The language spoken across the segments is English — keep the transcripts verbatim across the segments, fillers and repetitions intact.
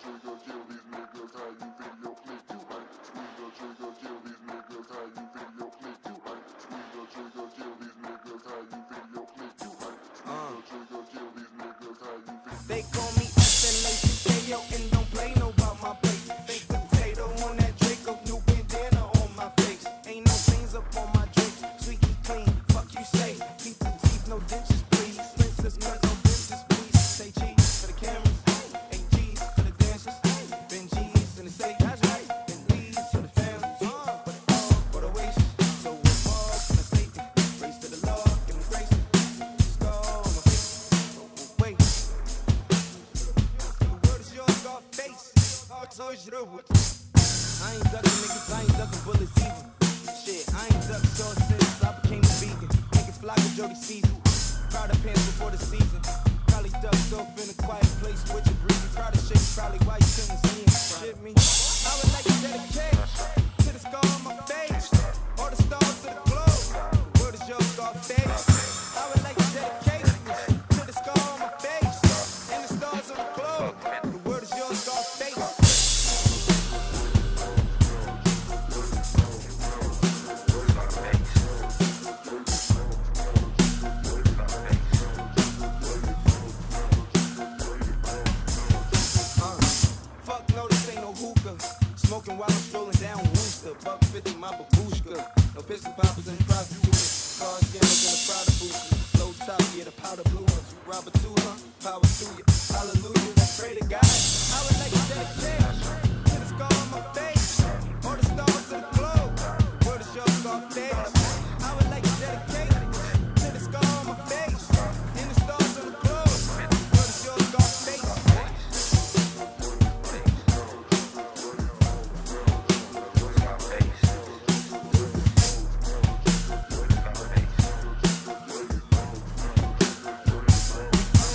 trigger, kill these niggas, how you video clip, you ain't. Squeeze the trigger, kill these niggas, how you video clip, you ain't. Squeeze the trigger, kill these niggas, how you video clip, you ain't. Squeeze the trigger, kill these niggas, how you video. They call me S L A C K O and don't play no about my place. Baked potato on that Draco, new bandana on my face. Ain't no things up on my drinks, squeaky clean, fuck you say. Keep the teeth, no dentures, please. Princess cut, no dentures, please. Say cheese for the cameras, eight G's for the dancers, Ben G's in the safe, that's right. Ben B's for the family, for the dog, for the waist. So we're ball from the state, race to the law, give me grace. Skull on my face, wait. The word is yours, God face. So it's your word. I ain't ducking niggas, I ain't ducking bullets either. Shit, I ain't ducked sauce since I became a vegan. Niggas flock with Jody season. Proud of pants before the season. Probably ducked off in a quiet place with your breezy. Proud of shit, probably why you couldn't see him. Shit me. I would like to dedicate to the scar on my face, or the stars to the globe. Word is yours, God face. I would like to dedicate to the scar on my face and the stars of the globe. The word is yours, God face. Smoking while I'm strolling down Wooster. Buck fifty my babushka. No pistol poppers and prostitutes. Car scammers and the Prada boosters. Low top, yeah, the powder blue ones. Robber two, huh? Power to you. Hallelujah. Pray to God. I would like to dedicate to the scar on my face, or the stars of the globe. Word is yours, God face. I would like to dedicate to the scar on my face and the stars of the globe. Word is yours, God face.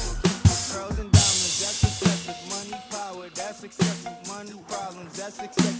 That's excessive money problems, that's excessive.